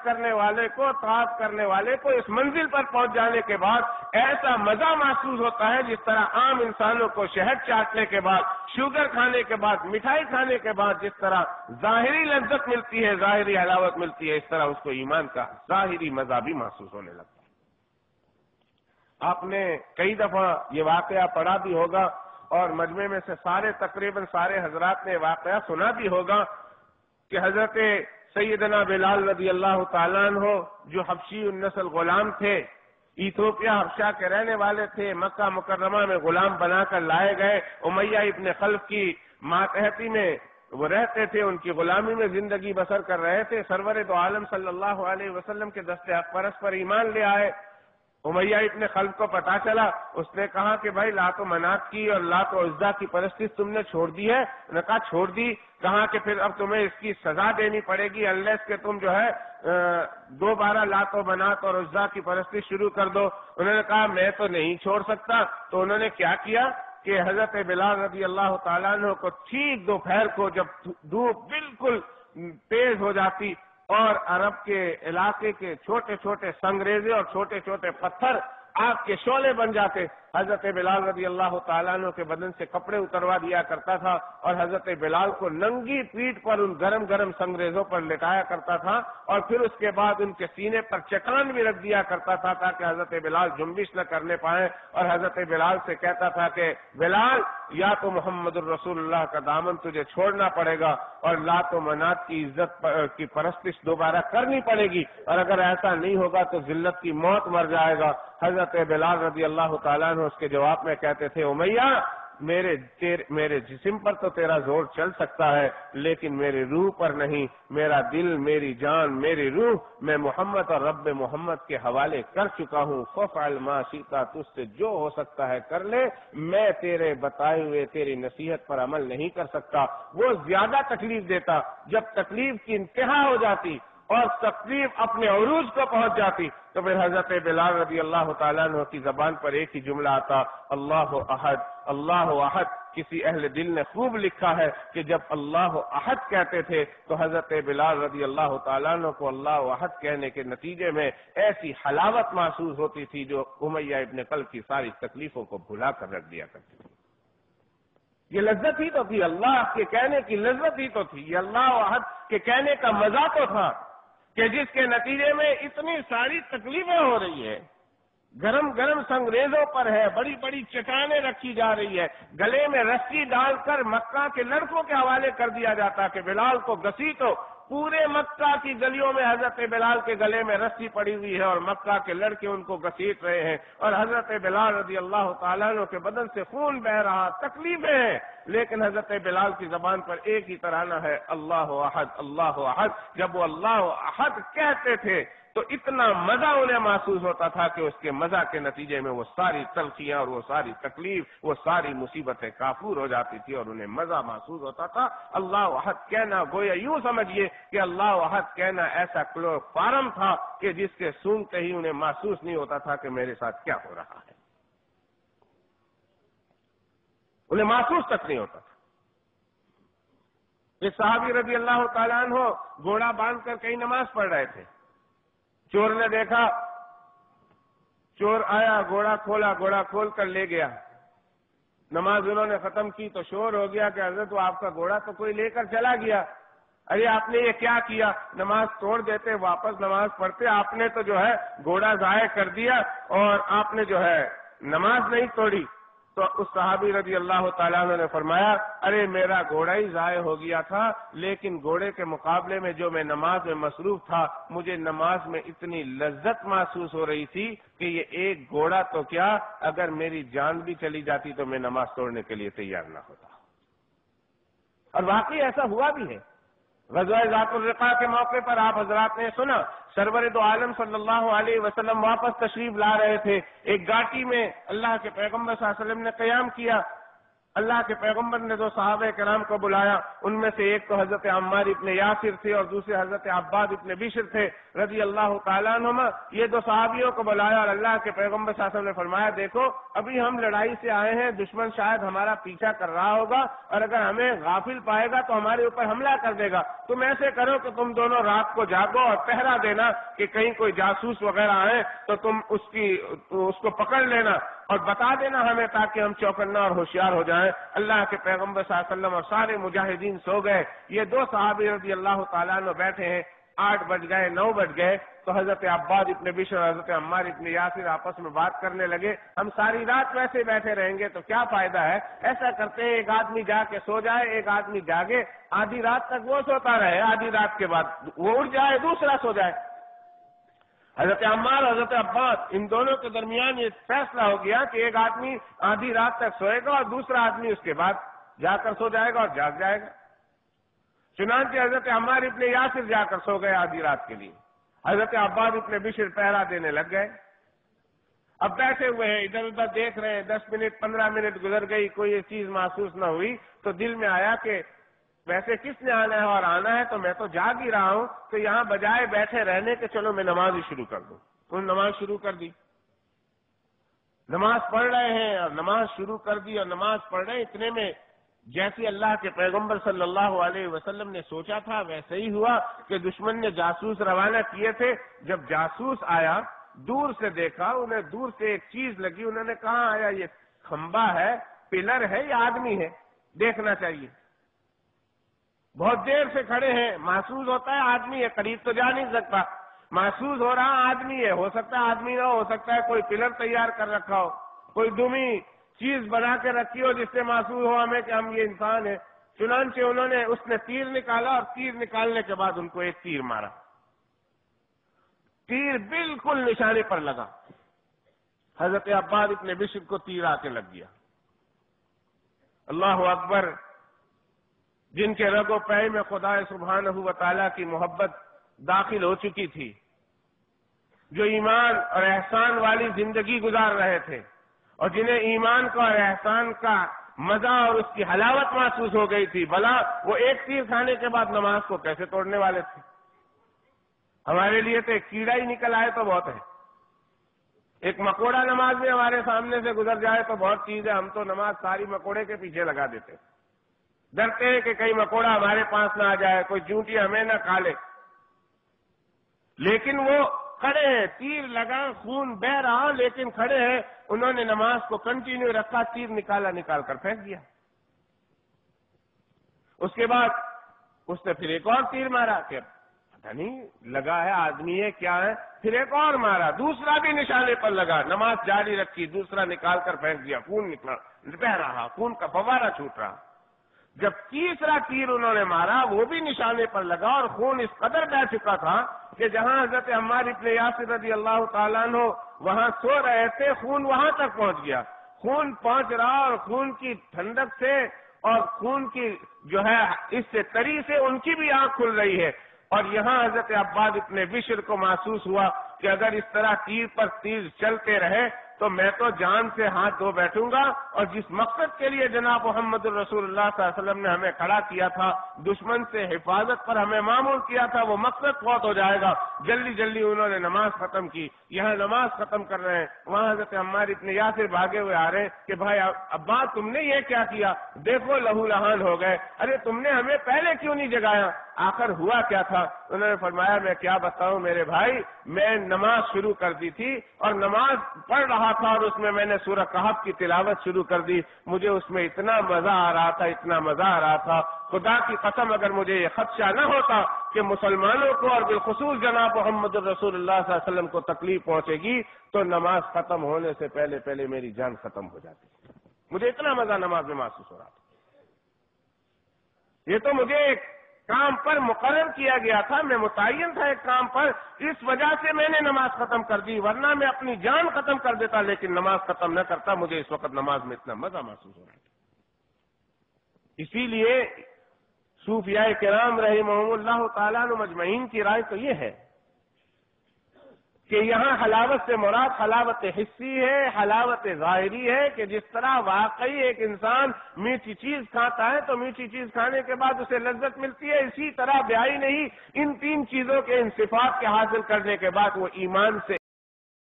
کرنے والے کو، طواف کرنے والے کو اس منزل پر پہنچ جانے کے بعد ایسا مزہ محسوس ہوتا ہے جس طرح عام انسانوں کو شہد چاٹنے کے بعد، شوگر کھانے کے بعد، مٹھائی کھانے کے بعد جس طرح ظاہری لذت ملتی ہے، ظاہری حلاوت ملتی ہے، اس طرح اس کو ایمان کا ظاہری مزہ بھی محسوس ہونے لگتا ہے۔ آپ نے کئی دفعہ یہ واقعہ پڑھا بھی ہوگا اور مجمع میں سے تقریباً سارے حضرات نے واقعہ سنا بھی ہوگا کہ حضرت سیدنا بلال رضی اللہ تعالیٰ عنہ جو حبشی النسل غلام تھے، ایتھوپیا حبشہ کے رہنے والے تھے، مکہ مکرمہ میں غلام بنا کر لائے گئے، امیہ ابن خلف کی ماتحتی میں وہ رہتے تھے، ان کی غلامی میں زندگی بسر کر رہے تھے، سرور دو عالم صلی اللہ علیہ وسلم کے دست حق پرست پر ایمان لے آئے۔ امیہ ابن خلف کو پتا چلا، اس نے کہا کہ بھائی لات و منات کی اور لات و عزا کی پرستش تم نے چھوڑ دی ہے؟ انہوں نے کہا چھوڑ دی۔ کہا کہ پھر اب تمہیں اس کی سزا دینی پڑے گی، انلیس کہ تم جو ہے دوبارہ لات و منات اور عزا کی پرستش شروع کر دو۔ انہوں نے کہا میں تو نہیں چھوڑ سکتا۔ تو انہوں نے کیا کیا کہ حضرت بلال رضی اللہ تعالیٰ عنہ کو ٹھیک دوپہر کو جب دھوپ بالکل تیز ہو جاتی اور عرب کے علاقے کے چھوٹے چھوٹے سنگریزے اور چھوٹے چھوٹے پتھر آگ کے شعلے بن جاتے، حضرت بلال رضی اللہ تعالیٰ عنہ کے بدن سے کپڑے اتروا دیا کرتا تھا اور حضرت بلال کو ننگی پیٹھ پر ان گرم گرم سنگریزوں پر لٹایا کرتا تھا اور پھر اس کے بعد ان کے سینے پر چٹان بھی رکھ دیا کرتا تھا تاکہ حضرت بلال جنبش نہ کرنے پائیں، اور حضرت بلال سے کہتا تھا کہ بلال یا تو محمد الرسول اللہ کا دامن تجھے چھوڑنا پڑے گا اور لات و منات کی عزت کی پرستش دوبارہ کرنی پڑے گی، اور اگر ایسا نہیں ہوگا تو ذلت کی موت مر جائے گا۔ حضرت بلال رضی اللہ تعالیٰ عنہ اس کے جواب میں کہتے تھے امیہ میرے جسم پر تو تیرا زور چل سکتا ہے لیکن میرے روح پر نہیں، میرا دل، میری جان، میری روح میں محمد اور رب محمد کے حوالے کر چکا ہوں، فافعل ما شئت، تجھ سے جو ہو سکتا ہے کر لے، میں تیرے بتائے ہوئے تیری نصیحت پر عمل نہیں کر سکتا۔ وہ زیادہ تکلیف دیتا، جب تکلیف کی انتہا ہو جاتی اور تکلیف اپنے عروج کو پہنچ جاتی تو پھر حضرت بلال رضی اللہ تعالیٰ عنہ کی زبان پر ایک ہی جملہ آتا، اللہ احد، اللہ احد۔ کسی اہل دل نے خوب لکھا ہے کہ جب اللہ احد کہتے تھے تو حضرت بلال رضی اللہ تعالیٰ عنہ کو اللہ احد کہنے کے نتیجے میں ایسی حلاوت محسوس ہوتی تھی جو امیہ ابن خلف کی ساری تکلیفوں کو بھلا کر رکھ دیا کرتی تھی۔ یہ لذت ہی تو تھی، اللہ کے کہنے کی لذت ہی تو تھی، یہ اللہ احد کے کہنے کا مزہ تو تھا کہ جس کے نتیجے میں اتنی ساری تکلیفیں ہو رہی ہیں، گرم گرم سنگریزوں پر ہے، بڑی بڑی چٹانیں رکھی جا رہی ہے، گلے میں رسی ڈال کر مکہ کے لڑکوں کے حوالے کر دیا جاتا کہ بلال کو گھسیٹو۔ پورے مکہ کی گلیوں میں حضرت بلال کے گلے میں رسی پڑی ہوئی ہے اور مکہ کے لڑکے ان کو گھسیٹ رہے ہیں اور حضرت بلال رضی اللہ تعالیٰ عنہ کے بدن سے خون بہ رہا، تکلیفیں ہیں، لیکن حضرت بلال کی زبان پر ایک ہی ترانہ ہے، اللہ احد، اللہ احد۔ جب وہ اللہ احد کہتے تھے تو اتنا مزہ انہیں محسوس ہوتا تھا کہ اس کے مزہ کے نتیجے میں وہ ساری تلخیاں اور وہ ساری تکلیف، وہ ساری مصیبتیں کافور ہو جاتی تھی اور انہیں مزہ محسوس ہوتا تھا۔ اللہ احد کہنا گویا یوں سمجھیے کہ اللہ احد کہنا ایسا کلوروفارم تھا کہ جس کے سونگتے ہی انہیں محسوس نہیں ہوتا تھا کہ میرے ساتھ کیا ہو رہا ہے، انہیں محسوس تک نہیں ہوتا تھا۔ یہ صحابی رضی اللہ تعالیٰ عنہ گھوڑا باندھ کر کہیں نماز پڑھ رہے تھے، چور نے دیکھا، چور آیا، گھوڑا کھولا، گھوڑا کھول کر لے گیا۔ نماز انہوں نے ختم کی تو شور ہو گیا کہ حضرت وہ آپ کا گھوڑا تو کوئی لے کر چلا گیا۔ ارے آپ نے یہ کیا کیا؟ نماز توڑ دیتے، واپس نماز پڑھتے، آپ نے تو جو ہے گھوڑا ضائع کر دیا اور آپ نے جو ہے نماز نہیں توڑی۔ تو اس صحابی رضی اللہ تعالیٰ عنہ نے فرمایا، ارے میرا گھوڑا ہی ضائع ہو گیا تھا لیکن گھوڑے کے مقابلے میں جو میں نماز میں مصروف تھا، مجھے نماز میں اتنی لذت محسوس ہو رہی تھی کہ یہ ایک گھوڑا تو کیا، اگر میری جان بھی چلی جاتی تو میں نماز توڑنے کے لیے تیار نہ ہوتا۔ اور واقعی ایسا ہوا بھی ہے۔ غزوہ ذات الرقاع کے موقع پر آپ حضرات نے سنا، سرور دو عالم صلی اللہ علیہ وسلم واپس تشریف لا رہے تھے، ایک گھاٹی میں اللہ کے پیغمبر صلی اللہ علیہ وسلم نے قیام کیا، اللہ کے پیغمبر نے دو صحابہ کرام کو بلایا، ان میں سے ایک تو حضرت عمار ابن یاسر تھے اور دوسرے حضرت عباد ابن بشر تھے رضی اللہ تعالیٰ عنہما۔ یہ دو صحابیوں کو بلایا اور اللہ کے پیغمبر صلی اللہ علیہ وسلم نے فرمایا، دیکھو ابھی ہم لڑائی سے آئے ہیں، دشمن شاید ہمارا پیچھا کر رہا ہوگا اور اگر ہمیں غافل پائے گا تو ہمارے اوپر حملہ کر دے گا، تم ایسے کرو کہ تم دونوں رات کو جاگو اور پہرا دینا کہ کہیں کوئی جاسوس وغیرہ آئے تو تم اس کو پکڑ لینا اور بتا دینا ہمیں تاکہ ہم چوکنا اور ہوشیار ہو جائیں۔ اللہ کے پیغمبر صلی اللہ علیہ وسلم اور سارے مجاہدین سو گئے، یہ دو صحابی رضی اللہ تعالیٰ عنہ بیٹھے ہیں۔ 8 بج گئے، 9 بج گئے تو حضرت عباد ابن بشر اور حضرت عمار ابن یاسر آپس میں بات کرنے لگے، ہم ساری رات ویسے بیٹھے رہیں گے تو کیا فائدہ ہے، ایسا کرتے ہیں ایک آدمی جا کے سو جائے، ایک آدمی جاگے، آدھی رات تک وہ سوتا رہے، آدھی رات کے بعد وہ اٹھ جائے، دوسرا سو جائے۔ حضرت عمار اور حضرت عباد ان دونوں کے درمیان یہ فیصلہ ہو گیا کہ ایک آدمی آدھی رات تک سوئے گا اور دوسرا آدمی اس کے بعد جا کر سو جائے گا اور جاگ جائے گا۔ چنانچہ حضرت عمار ابن یاسر جا کر سو گئے آدھی رات کے لیے، حضرت عباد ابن بشر پہرا دینے لگ گئے۔ اب بیٹھے ہوئے ہیں، ادھر ادھر دیکھ رہے ہیں، 10 منٹ 15 منٹ گزر گئی، کوئی یہ چیز محسوس نہ ہوئی تو دل میں آیا کہ ویسے کس نے آنا ہے اور آنا ہے تو میں تو جاگ ہی رہا ہوں، تو یہاں بجائے بیٹھے رہنے کے چلو میں نماز ہی شروع کر دوں۔ انہوں نے نماز شروع کر دی، نماز پڑھ رہے ہیں اور نماز شروع کر دی اور نماز پڑھ رہے، اتنے میں جیسے اللہ کے پیغمبر صلی اللہ علیہ وسلم نے سوچا تھا ویسے ہی ہوا کہ دشمن نے جاسوس روانہ کیے تھے، جب جاسوس آیا دور سے دیکھا، انہیں دور سے ایک چیز لگی، انہوں نے کہا آیا یہ کھمبا ہے، پلر ہے یا آدمی ہے، دیکھنا چاہیے۔ بہت دیر سے کھڑے ہیں، محسوس ہوتا ہے آدمی ہے، قریب تو جا نہیں سکتا، محسوس ہو رہا آدمی ہے، ہو سکتا ہے آدمی نہ ہو سکتا ہے کوئی پلر تیار کر رکھا ہو، کوئی دمی چیز بنا کے رکھی ہو جس سے محسوس ہو ہمیں کہ ہم یہ انسان ہے۔ چنانچہ اس نے تیر نکالا اور تیر نکالنے کے بعد ان کو ایک تیر مارا، تیر بالکل نشانے پر لگا، حضرت عباد ابن بشر کو تیر آ کے لگ گیا۔ اللہ اکبر، جن کے رگ و پے میں خدا سبحانہ و تعالیٰ کی محبت داخل ہو چکی تھی، جو ایمان اور احسان والی زندگی گزار رہے تھے اور جنہیں ایمان کا اور احسان کا مزہ اور اس کی حلاوت محسوس ہو گئی تھی، بھلا وہ ایک تیر کھانے کے بعد نماز کو کیسے توڑنے والے تھے؟ ہمارے لیے تو ایک کیڑا ہی نکل آئے تو بہت ہے، ایک مکوڑا نماز میں ہمارے سامنے سے گزر جائے تو بہت چیز ہے، ہم تو نماز ساری مکوڑے کے پیچھے لگا دیتے، ڈرتے ہیں کہ کہیں مکوڑا ہمارے پاس نہ آ جائے، کوئی چونٹی ہمیں نہ کھا لے، لیکن وہ کھڑے ہیں، تیر لگا، خون بہ رہا لیکن کھڑے ہیں، انہوں نے نماز کو کنٹینیو رکھا، تیر نکال کر پھینک دیا۔ اس کے بعد اس نے پھر ایک اور تیر مارا کہ پتہ نہیں لگا ہے آدمی ہے کیا ہے، پھر ایک اور مارا، دوسرا بھی نشانے پر لگا، نماز جاری رکھی، دوسرا نکال کر پھینک دیا، خون نکلا بہ رہا، خون کا فوارہ چھوٹ رہا۔ جب تیسرا تیر انہوں نے مارا وہ بھی نشانے پر لگا اور خون اس قدر بہ چکا تھا کہ جہاں حضرت عمار ابن یاسر رضی اللہ تعالیٰ عنہ وہاں سو رہے تھے، خون وہاں تک پہنچ گیا، خون پہنچ رہا اور خون کی ٹھنڈک سے اور خون کی جو ہے اس سے تری سے ان کی بھی آنکھ کھل رہی ہے، اور یہاں حضرت عباد ابن بشر کو محسوس ہوا کہ اگر اس طرح تیر پر تیر چلتے رہے تو میں تو جان سے ہاتھ دھو بیٹھوں گا، اور جس مقصد کے لیے جناب محمد الرسول اللہ صلی اللہ علیہ وسلم نے ہمیں کھڑا کیا تھا، دشمن سے حفاظت پر ہمیں معمور کیا تھا، وہ مقصد فوت ہو جائے گا۔ جلدی جلدی انہوں نے نماز ختم کی، یہاں نماز ختم کر رہے ہیں، وہاں حضرت عمار ابن یاسر بھاگے ہوئے آ رہے ہیں کہ بھائی ابا تم نے یہ کیا کیا، دیکھو لہو لہان ہو گئے، ارے تم نے ہمیں پہلے کیوں نہیں جگایا، آخر ہوا کیا تھا؟ انہوں نے فرمایا میں کیا بتاؤں میرے بھائی، میں نماز شروع کر دی تھی اور نماز پڑھ رہا تھا اور اس میں میں نے سورہ کہف کی تلاوت شروع کر دی، مجھے اس میں اتنا مزہ آ رہا تھا، اتنا مزہ آ رہا تھا، خدا کی قسم اگر مجھے یہ خدشہ نہ ہوتا کہ مسلمانوں کو اور بالخصوص جناب محمد الرسول اللہ صلی اللہ علیہ وسلم کو تکلیف پہنچے گی تو نماز ختم ہونے سے پہلے پہلے میری جان ختم ہو جاتی، مجھے اتنا مزہ نماز میں محسوس ہو رہا تھا۔ یہ تو مجھے ایک کام پر مقرر کیا گیا تھا، میں متعین تھا ایک کام پر، اس وجہ سے میں نے نماز ختم کر دی، ورنہ میں اپنی جان ختم کر دیتا لیکن نماز ختم نہ کرتا، مجھے اس وقت نماز میں اتنا مزہ محسوس ہو رہا تھا۔ اسی لیے صوفیاء کرام رحمہم اللہ تعالیٰ عنہ مجمعین کی رائے تو یہ ہے کہ یہاں حلاوت سے مراد حلاوت حسی ہے، حلاوت ظاہری ہے، کہ جس طرح واقعی ایک انسان میٹھی چیز کھاتا ہے تو میٹھی چیز کھانے کے بعد اسے لذت ملتی ہے، اسی طرح بیائی نہیں ان تین چیزوں کے ان صفات کے حاصل کرنے کے بعد وہ ایمان سے